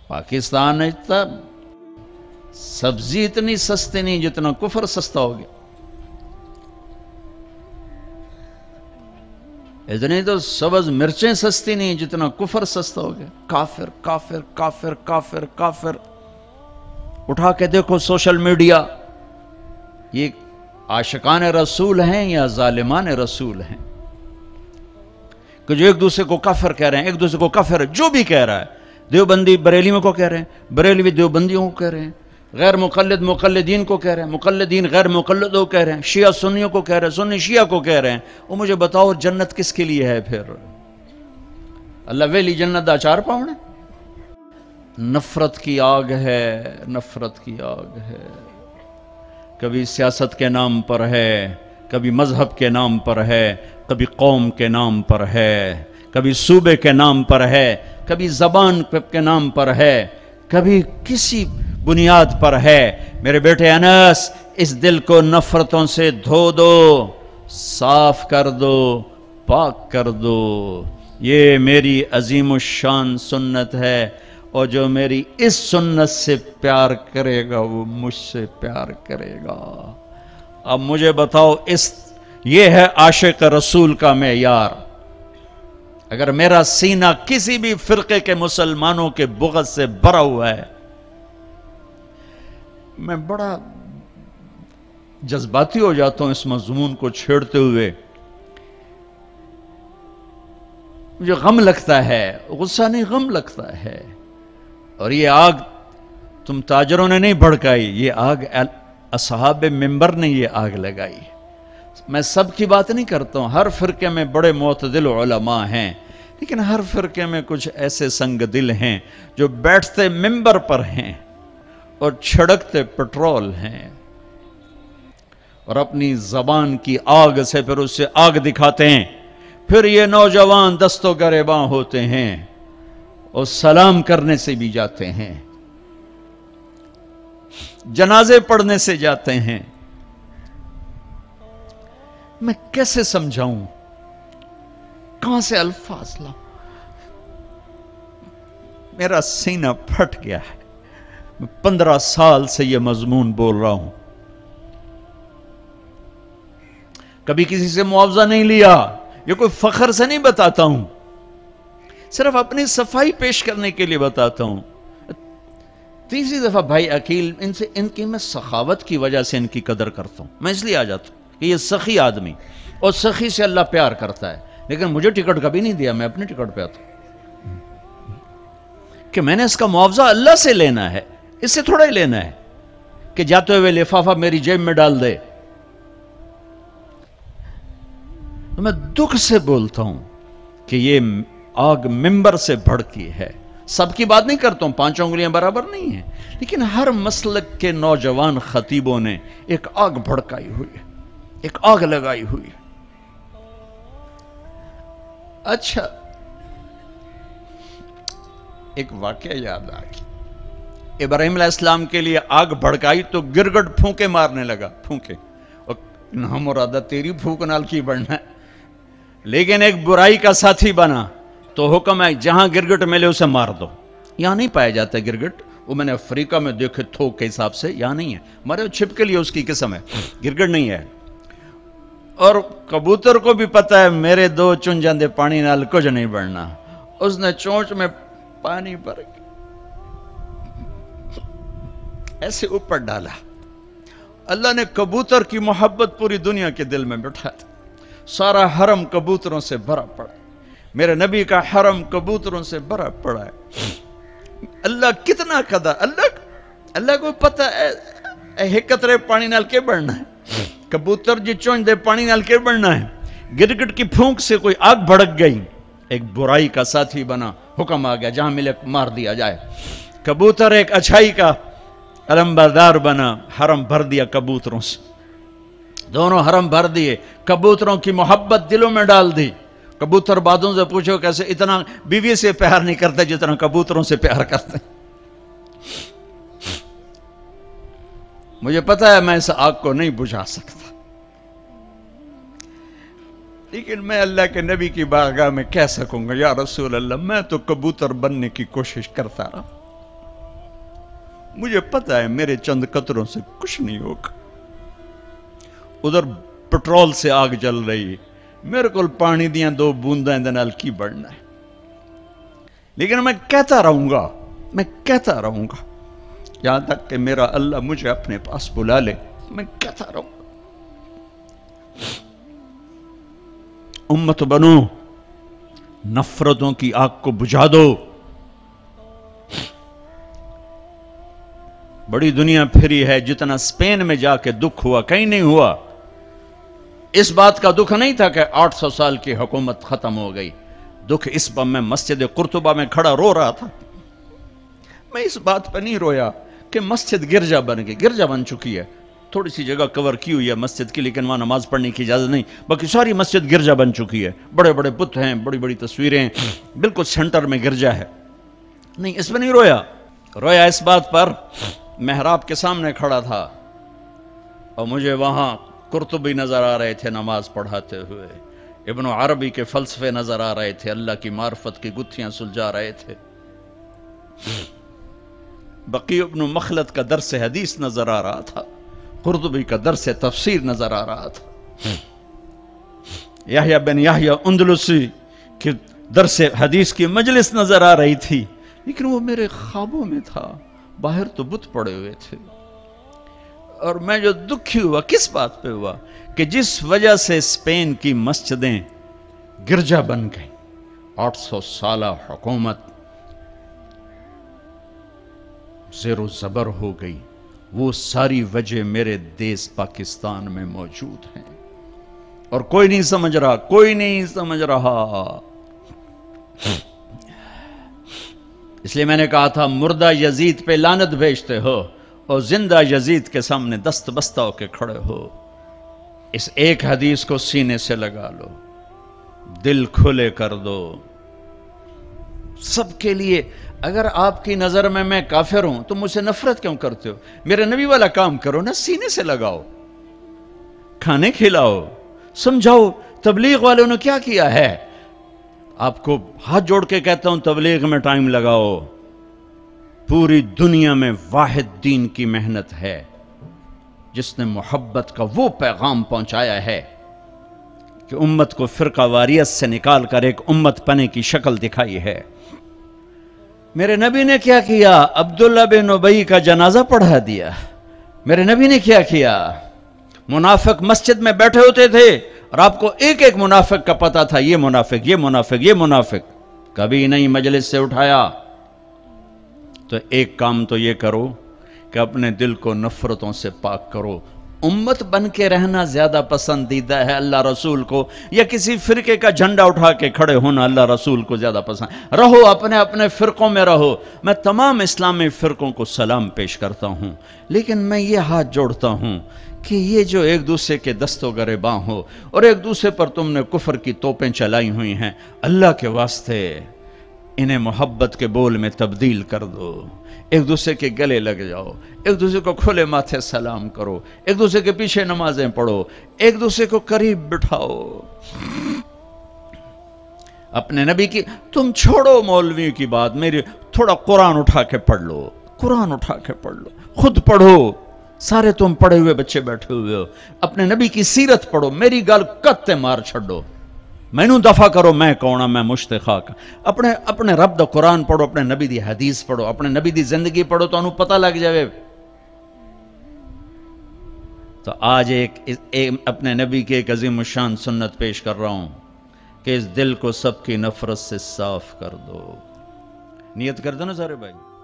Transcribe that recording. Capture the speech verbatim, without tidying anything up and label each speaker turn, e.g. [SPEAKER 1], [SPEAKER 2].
[SPEAKER 1] پاکستان میں اتنا سبزی اتنی سستی نہیں جتنا کفر سستا ہو گیا. اتنی تو سبز مرچیں سستی نہیں جتنا کفر سستا ہو گیا. کافر کافر کافر کافر کافر. اٹھا کے دیکھو سوشل میڈیا، یہ عاشقان رسول ہیں یا ظالمان رسول ہیں کہ جو ایک دوسرے کو کافر کہہ رہے ہیں، ایک دوسرے کو کافر جو بھی کہہ رہا ہے. دیوبندی بریلیوں کو کہہ رہے ہیں، بریلوی دیوبندیوں کو کہہ رہے ہیں، غیر مقلد مقلدین کو کہہ رہے ہیں، مقلدین غیر مقلدوں کو کہہ رہے ہیں، شیعہ سنیوں کو کہہ رہے ہیں، سنی شیعہ کو کہہ رہے ہیں. وہ مجھے بتاؤ جنت کس کے لیے ہے پھر؟ اللہ ویلی جنت دا چار پاؤنے. نفرت کی آگ ہے، نفرت کی آگ ہے. کبھی سیاست کے نام پر ہے، کبھی مذہب کے نام پر ہے، کبھی قوم کے نام پر ہے، کبھی صوبے کے نام پر ہے، کبھی زبان کے نام پر ہے، کبھی کسی بنیاد پر ہے. میرے بیٹے انس، اس دل کو نفرتوں سے دھو دو، صاف کر دو، پاک کر دو. یہ میری عظیم الشان سنت ہے، اور جو میری اس سنت سے پیار کرے گا وہ مجھ سے پیار کرے گا. اب مجھے بتاؤ، اس یہ ہے عاشق رسول کا معیار. اگر میرا سینہ کسی بھی فرقے کے مسلمانوں کے بغض سے بھرا ہوا ہے، میں بڑا جذباتی ہو جاتا ہوں اس مضمون کو چھیڑتے ہوئے. مجھے غم لگتا ہے، غصہ نہیں غم لگتا ہے. اور یہ آگ تم تاجروں نے نہیں بھڑکائی، یہ آگ اصحاب منبر نے یہ آگ لگائی. میں سب کی بات نہیں کرتا ہوں، ہر فرقے میں بڑے معتدل علماء ہیں، لیکن ہر فرقے میں کچھ ایسے سنگ دل ہیں جو بیٹھتے منبر پر ہیں اور چھڑکتے پٹرول ہیں، اور اپنی زبان کی آگ سے پھر اس سے آگ دکھاتے ہیں. پھر یہ نوجوان دست و گریباں ہوتے ہیں اور سلام کرنے سے بھی جاتے ہیں، جنازے پڑھنے سے جاتے ہیں. میں کیسے سمجھاؤں؟ کہاں سے الفاظ لاؤں؟ میرا سینہ پھٹ گیا ہے. میں پندرہ سال سے یہ مضمون بول رہا ہوں، کبھی کسی سے معاوضہ نہیں لیا. یہ کوئی فخر سے نہیں بتاتا ہوں، صرف اپنی صفائی پیش کرنے کے لیے بتاتا ہوں. تیسری دفعہ بھائی عقیل، ان سے ان کی میں سخاوت کی وجہ سے ان کی قدر کرتا ہوں. میں اس لیے آ جاتا ہوں کہ یہ سخی آدمی، اور سخی سے اللہ پیار کرتا ہے. لیکن مجھے ٹکٹ کبھی نہیں دیا، میں اپنے ٹکٹ پہ آتا ہوں کہ میں نے اس کا معاوضہ اللہ سے لینا ہے، اس سے تھوڑا ہی لینا ہے کہ جاتے ہوئے لفافہ میری جیب میں ڈال دے. تو میں دکھ سے بولتا ہوں کہ یہ آگ منبر سے بھڑکی ہے. سب کی بات نہیں کرتا ہوں، پانچ انگلیاں برابر نہیں ہیں، لیکن ہر مسلک کے نوجوان خطیبوں نے ایک آگ بھڑکائی ہوئی ہے، ایک آگ لگائی ہوئی ہے. اچھا، ایک واقعہ یاد آ گیا. ابراہیم علیہ السلام کے لیے آگ بھڑکائی تو گرگٹ پھونکے مارنے لگا، پھونکے. اور نہ مرادہ تیری پھونک نال کی بڑھنا ہے، لیکن ایک برائی کا ساتھی بنا تو حکم ہے جہاں گرگٹ ملے اسے مار دو. یہاں نہیں پایا جاتا گرگٹ، وہ میں نے افریقہ میں دیکھے تھوک کے حساب سے، یہاں نہیں ہے. مارے چھپ کے لیے اس کی قسم ہے، گرگٹ نہیں ہے. اور کبوتر کو بھی پتہ ہے میرے دو چن جاندے پانی نال کچھ نہیں بڑھنا. اس نے چونچ میں پانی بھر کے ایسے اوپر ڈالا. اللہ نے کبوتر کی محبت پوری دنیا کے دل میں بٹھا دی. سارا حرم کبوتروں سے بھرا پڑا. میرے نبی کا حرم کبوتروں سے بھرا پڑا ہے. اللہ کتنا قدر، اللہ اللہ کو پتہ ہے ایک قطرے پانی نال کے بڑھنا ہے. کبوتر جی چونچ دے پانی نال کے بڑھنا ہے. گرگٹ کی پھونک سے کوئی آگ بھڑک گئی، ایک برائی کا ساتھی بنا، حکم آ گیا جہاں ملے مار دیا جائے. کبوتر ایک اچھائی کا علمبردار بنا، حرم بھر دیا کبوتروں سے. دونوں حرم بھر دیے، کبوتروں کی محبت دلوں میں ڈال دی. کبوتر بادوں سے پوچھو کیسے اتنا بیوی سے پیار نہیں کرتے جتنا کبوتروں سے پیار کرتے. مجھے پتا ہے میں اس آگ کو نہیں بجھا سکتا، لیکن میں اللہ کے نبی کی بارگاہ میں کہہ سکوں گا یا رسول اللہ میں تو کبوتر بننے کی کوشش کرتا رہا. مجھے پتہ ہے میرے چند قطروں سے کچھ نہیں ہوگا. ادھر پٹرول سے آگ جل رہی, میرے کو پانی دیاں دو بوندیں دے نال کی بڑھنا ہے, لیکن میں کہتا رہوں گا, میں کہتا رہوں گا یہاں تک کہ میرا اللہ مجھے اپنے پاس بلا لے. میں کہتا رہوں گا. امت بنو, نفرتوں کی آگ کو بجھا دو. بڑی دنیا پھری ہے, جتنا اسپین میں جا کے دکھ ہوا کہیں نہیں ہوا. اس بات کا دکھ نہیں تھا کہ آٹھ سو سال کی حکومت ختم ہو گئی. دکھ اس پر میں مسجد قرطبہ میں کھڑا رو رہا تھا. میں اس بات پہ نہیں رویا کہ مسجد گرجا بن گئی. گرجا بن چکی ہے, تھوڑی سی جگہ کور کی ہوئی ہے مسجد کی, لیکن وہاں نماز پڑھنے کی اجازت نہیں. باقی ساری مسجد گرجا بن چکی ہے. بڑے بڑے بت ہیں, بڑی بڑی تصویریں, بالکل سینٹر میں گرجا ہے. نہیں, اس میں نہیں رویا. رویا اس بات پر, محراب کے سامنے کھڑا تھا اور مجھے وہاں قرطبی نظر آ رہے تھے نماز پڑھاتے ہوئے, ابن عربی کے فلسفے نظر آ رہے تھے, اللہ کی معرفت کی گتھیاں سلجھا رہے تھے, بقی ابن مخلد کا درس حدیث نظر آ رہا تھا, قرطبی کا درس تفسیر نظر آ رہا تھا, یحییٰ بن یحییٰ اندلسی کی درس حدیث کی مجلس نظر آ رہی تھی. لیکن وہ میرے خوابوں میں تھا, باہر تو بت پڑے ہوئے تھے. اور میں جو دکھی ہوا کس بات پہ ہوا کہ جس وجہ سے اسپین کی مسجدیں گرجا بن گئیں, آٹھ سو سالہ حکومت زیر و زبر ہو گئی, وہ ساری وجہ میرے دیس پاکستان میں موجود ہیں اور کوئی نہیں سمجھ رہا, کوئی نہیں سمجھ رہا. اس لیے میں نے کہا تھا مردہ یزید پہ لعنت بھیجتے ہو اور زندہ یزید کے سامنے دست بستہ ہو کے کھڑے ہو. اس ایک حدیث کو سینے سے لگا لو, دل کھلے کر دو سب کے لیے. اگر آپ کی نظر میں میں کافر ہوں تو مجھ سے نفرت کیوں کرتے ہو؟ میرے نبی والا کام کرو نا, سینے سے لگاؤ, کھانے کھلاؤ, سمجھاؤ. تبلیغ والوں نے کیا کیا ہے؟ آپ کو ہاتھ جوڑ کے کہتا ہوں تبلیغ میں ٹائم لگاؤ. پوری دنیا میں واحد دین کی محنت ہے جس نے محبت کا وہ پیغام پہنچایا ہے کہ امت کو فرقہ واریت سے نکال کر ایک امت پنے کی شکل دکھائی ہے. میرے نبی نے کیا کیا؟ عبداللہ بن ابی کا جنازہ پڑھا دیا. میرے نبی نے کیا کیا؟ منافق مسجد میں بیٹھے ہوتے تھے اور آپ کو ایک ایک منافق کا پتہ تھا, یہ منافق, یہ منافق, یہ منافق. کبھی نہیں مجلس سے اٹھایا. تو ایک کام تو یہ کرو کہ اپنے دل کو نفرتوں سے پاک کرو. امت بن کے رہنا زیادہ پسندیدہ ہے اللہ رسول کو, یا کسی فرقے کا جھنڈا اٹھا کے کھڑے ہونا اللہ رسول کو زیادہ پسند؟ رہو اپنے اپنے فرقوں میں رہو. میں تمام اسلامی فرقوں کو سلام پیش کرتا ہوں, لیکن میں یہ ہاتھ جوڑتا ہوں کہ یہ جو ایک دوسرے کے دست و گریباں ہو اور ایک دوسرے پر تم نے کفر کی توپیں چلائی ہوئی ہیں, اللہ کے واسطے انہیں محبت کے بول میں تبدیل کر دو. ایک دوسرے کے گلے لگ جاؤ, ایک دوسرے کو کھلے ماتھے سلام کرو, ایک دوسرے کے پیچھے نمازیں پڑھو, ایک دوسرے کو قریب بٹھاؤ. اپنے نبی کی, تم چھوڑو مولوی کی بات, میری تھوڑا قرآن اٹھا کے پڑھ لو, قرآن اٹھا کے پڑھ لو, خود پڑھو. سارے تم پڑھے ہوئے بچے بیٹھے ہوئے ہو, اپنے نبی کی سیرت پڑھو. میری گل کتے مار چھڑو, مینوں دفع کرو, میں کون ہاں, میں مشت خاک. اپنے اپنے رب دا قرآن پڑھو, اپنے نبی دی حدیث پڑھو, اپنے نبی دی زندگی پڑھو, تو انہوں پتہ لگ جائے. تو آج ایک, ایک اپنے نبی کی ایک عظیم الشان سنت پیش کر رہا ہوں کہ اس دل کو سب کی نفرت سے صاف کر دو. نیت کر دو نا سارے بھائی.